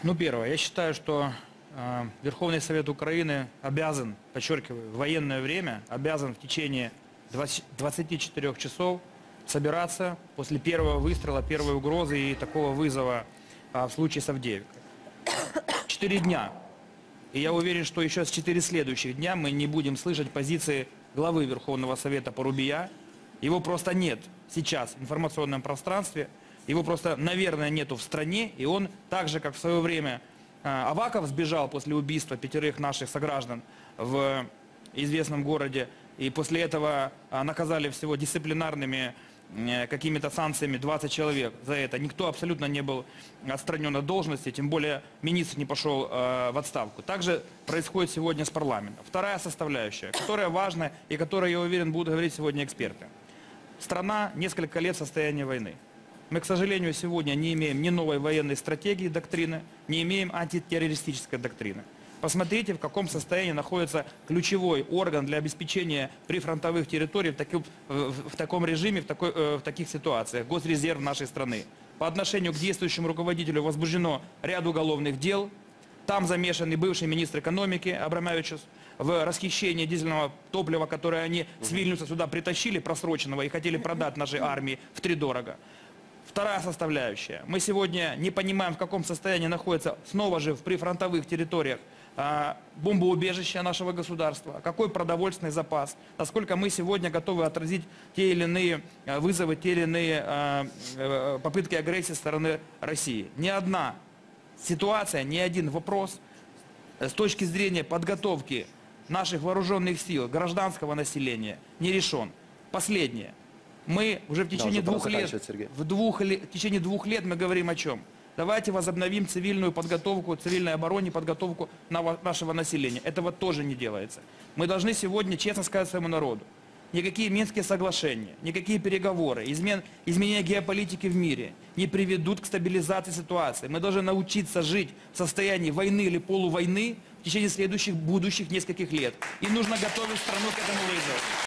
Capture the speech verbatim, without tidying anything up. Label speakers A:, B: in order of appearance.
A: Ну, первое, я считаю, что э, Верховный Совет Украины обязан, подчеркиваю, в военное время обязан в течение двадцати четырёх часов собираться после первого выстрела, первой угрозы и такого вызова э, в случае с Авдеевкой. Четыре дня. И я уверен, что еще с четыре следующих дня мы не будем слышать позиции главы Верховного Совета Порубия. Его просто нет сейчас в информационном пространстве. Его просто, наверное, нету в стране, и он, так же, как в свое время э, Аваков сбежал после убийства пятерых наших сограждан в известном городе, и после этого э, наказали всего дисциплинарными э, какими-то санкциями двадцать человек за это. Никто абсолютно не был отстранен от должности, тем более министр не пошел э, в отставку. Также происходит сегодня с парламентом. Вторая составляющая, которая важна и которой, я уверен, будут говорить сегодня эксперты. Страна несколько лет в состоянии войны. Мы, к сожалению, сегодня не имеем ни новой военной стратегии, доктрины, не имеем антитеррористической доктрины. Посмотрите, в каком состоянии находится ключевой орган для обеспечения прифронтовых территорий в, таком, в таком режиме, в, такой, в таких ситуациях. Госрезерв нашей страны. По отношению к действующему руководителю возбуждено ряд уголовных дел. Там замешан и бывший министр экономики Абрамовичус в расхищении дизельного топлива, которое они с Вильнюса сюда притащили, просроченного, и хотели продать нашей армии втридорого. Вторая составляющая. Мы сегодня не понимаем, в каком состоянии находится снова же в прифронтовых территориях а, бомбоубежище нашего государства, какой продовольственный запас, насколько мы сегодня готовы отразить те или иные а, вызовы, те или иные а, а, попытки агрессии со стороны России. Ни одна ситуация, ни один вопрос с точки зрения подготовки наших вооруженных сил, гражданского населения не решен. Последнее. Мы уже в течение, да, двух лет, в, двух, в течение двух лет мы говорим о чем? Давайте возобновим цивильную подготовку, цивильной обороне, подготовку нашего населения. Этого тоже не делается. Мы должны сегодня честно сказать своему народу. Никакие Минские соглашения, никакие переговоры, измен, изменения геополитики в мире не приведут к стабилизации ситуации. Мы должны научиться жить в состоянии войны или полувойны в течение следующих, будущих нескольких лет. И нужно готовить страну к этому вызову.